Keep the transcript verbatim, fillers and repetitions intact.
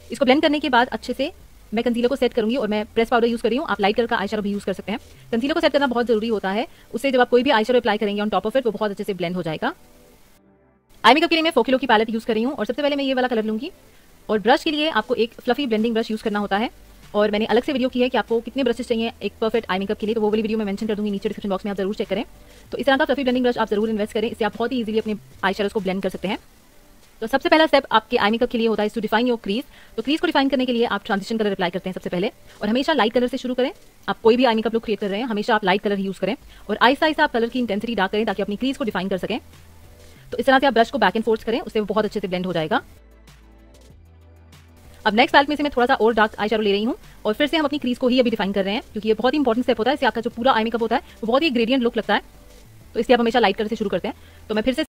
इसको ब्लेंड करने के बाद अच्छे से मैं कंसीलर को सेट करूंगी और मैं प्रेस पाउडर यूज कर रही हूँ। आप लाइट कलर का आई शैडो भी यूज कर सकते हैं। कंसीलर को सेट करना बहुत जरूरी होता है, उससे जब आप कोई भी आई शैडो अप्लाई करेंगे ऑन टॉप ऑफ इट वो बहुत अच्छे से ब्लेंड हो जाएगा। आई मेकअप के लिए मैं फोकिलो की पैलेट यूज कर रही हूँ और सबसे पहले मैं ये वाला कलर लूंगी। और ब्रश के लिए आपको एक फ्लफी ब्लेंडिंग ब्रश यूज करना होता है और मैंने अलग से वीडियो की है कि आपको कितने ब्रशेस चाहिए एक परफेक्ट आई मेकअप के लिए, तो वो वाली वीडियो मैं मेंशन कर दूंगी नीचे डिस्क्रिप्शन बॉक्स में, आप जरूर चेक करें। तो इस तरह का फ्लफी ब्लेंडिंग ब्रश आप जरूर इन्वेस्ट करें, इससे आप बहुत ही इजीली अपने आई शैडोज को ब्लेंड कर सकते हैं। तो सबसे पहला स्टेप आपके आई मेकअप के लिए होता है टू डिफाइन योर क्रीज। तो क्रीज को डिफाइन करने के लिए आप ट्रांजिशन कलर अप्लाई करते हैं सबसे पहले, और हमेशा लाइट कलर से शुरू करें। आप कोई भी आई मेकअप लुक क्रिएट कर रहे हैं हमेशा आप लाइट कलर यूज करें और आहिस्ता आहिस्ता आप कलर की इंटेंसिटी डार्क करें ताकि अपनी क्रीज को डिफाइन कर सकें। तो इस तरह से आप ब्रश को बैक एंड फोर्थ करें, उससे वो बहुत अच्छे से ब्लेंड हो जाएगा। अब नेक्स्ट पैलेट में से मैं थोड़ा सा और डार्क आई शैडो ले रही हूँ और फिर से हम अपनी क्रीज को ही अभी डिफाइन कर रहे हैं, क्योंकि ये बहुत ही इंपॉर्टेंट स्टेप होता है। इससे आपका जो पूरा आई मेकअप होता है वो बहुत ही ग्रेडियंट लुक लगता है। तो इसलिए आप हमेशा लाइट कलर से शुरू करते हैं। तो मैं फिर से